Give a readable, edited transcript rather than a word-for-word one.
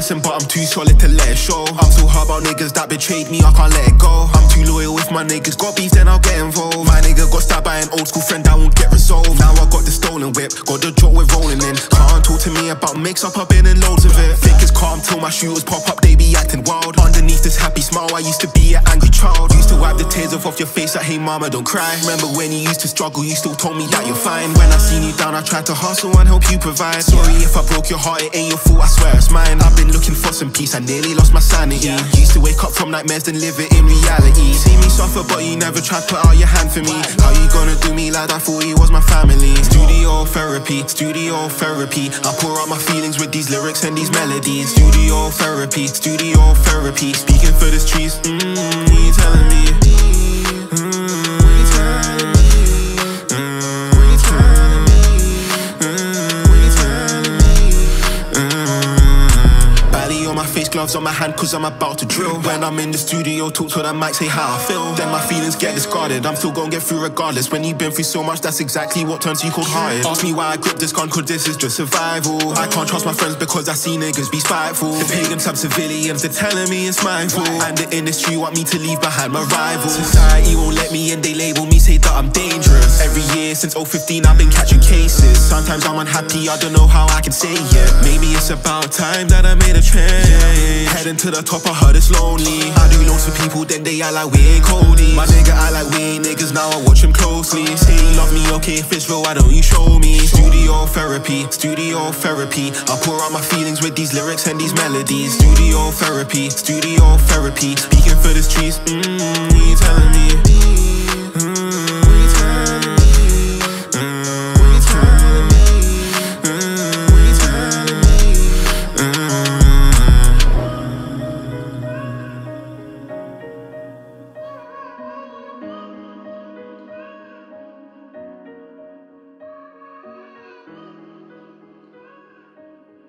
listen, but I'm too solid to let it show. I'm too hard about niggas that betrayed me, I can't let it go. I'm too loyal with my niggas, got beef then I'll get involved. My nigga got stabbed by an old school friend that won't get resolved. Now I got the stolen whip, got the drop with rolling in. Can't talk to me about mix up, I've been in loads of it. Think it's calm till my shooters pop up, they be acting wild. Underneath this happy smile, I used to be an angry child. Used to wipe the tears off your face like, hey mama, don't cry. Remember when you used to struggle, you still told me that you're fine. When I seen you down, I tried to hustle and help you provide. Sorry if I broke your heart, it ain't your fault, I swear it's mine. I've been looking for some peace, I nearly lost my sanity. Used to wake up from nightmares and live it in reality. See me suffer, but you never tried to put out your hand for me. How you gonna do me like I thought you was my family? Studio therapy, studio therapy. I pour out my feelings with these lyrics and these melodies. Studio therapy, studio therapy. Speaking for the streets, what you telling me? Gloves on my hand cause I'm about to drill. When I'm in the studio, talk to the mic, say how I feel. Then my feelings get discarded, I'm still gon' get through regardless. When you've been through so much, that's exactly what turns you cold-hearted. Ask me why I grip this gun, cause this is just survival. I can't trust my friends because I see niggas be spiteful. The pagans have civilians, they're telling me it's my fault. And the industry want me to leave behind my rivals. Society won't let me in, they label me, say that I'm dangerous. Every year since 015 I've been catching cases. Sometimes I'm unhappy, I don't know how I can say it. Maybe it's about time that I made a change. Heading to the top, I heard it's lonely. I do loads for people, then they act like we ain't Cody. My nigga act like we ain't niggas, now I watch him closely. Say you love me, okay, if it's real, why don't you show me? Studio therapy, studio therapy. I pour out my feelings with these lyrics and these melodies. Studio therapy, studio therapy. Speaking for the streets, what you telling me?